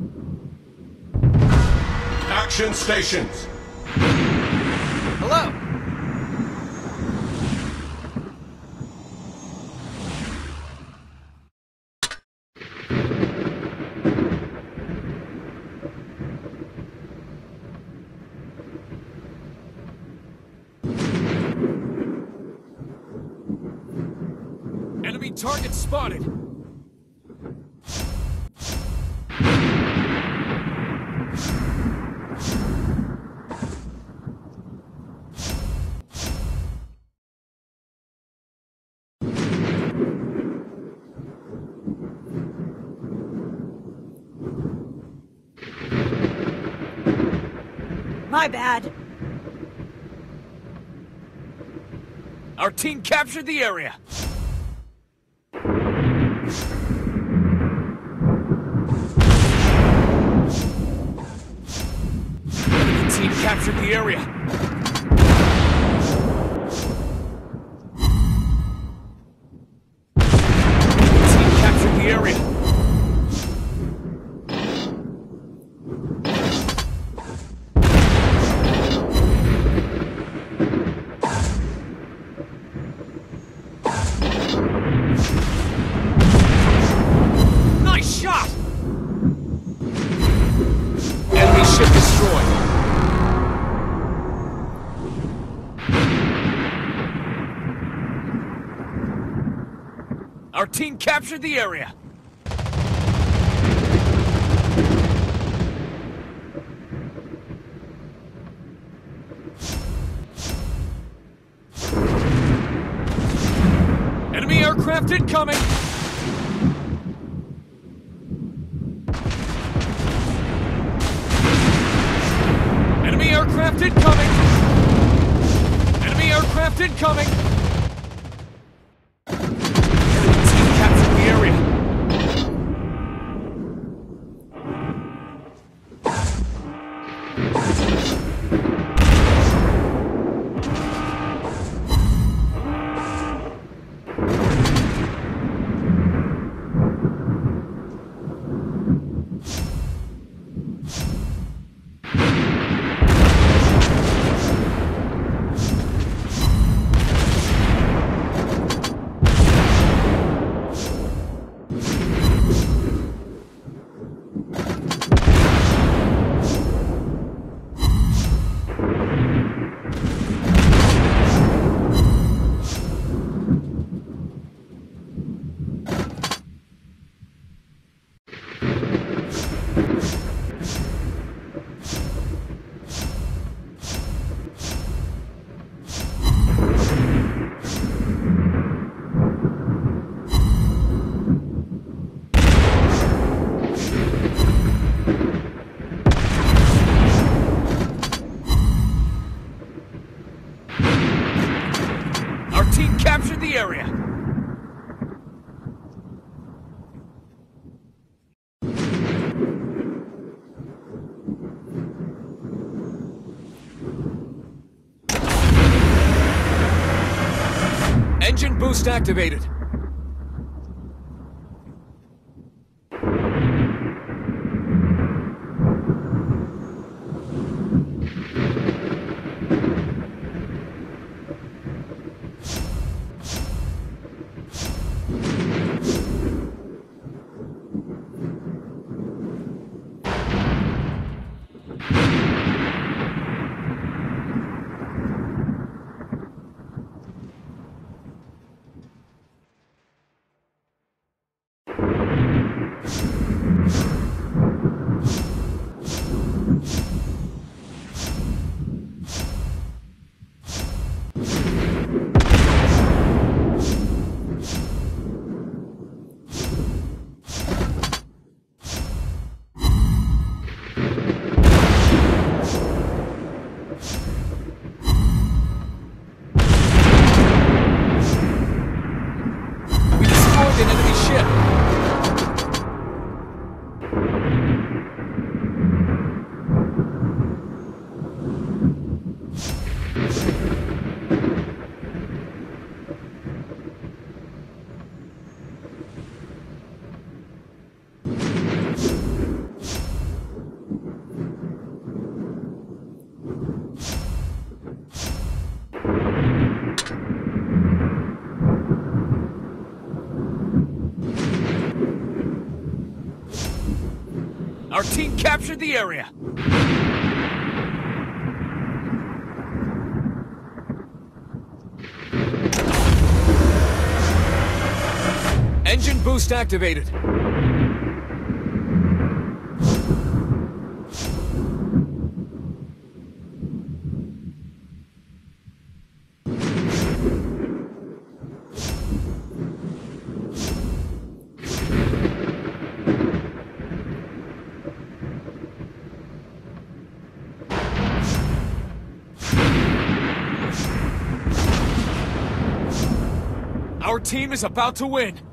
Action stations. Hello. Enemy target spotted. My bad. Our team captured the area. Enemy team captured the area. Team captured the area. Nice shot! Enemy ship destroyed. Our team captured the area. Enemy aircraft incoming! Enemy aircraft incoming! Enemy aircraft incoming! Enemy team captured the area. Our team captured the area. Engine boost activated. Our team captured the area. Engine boost activated. Our team is about to win.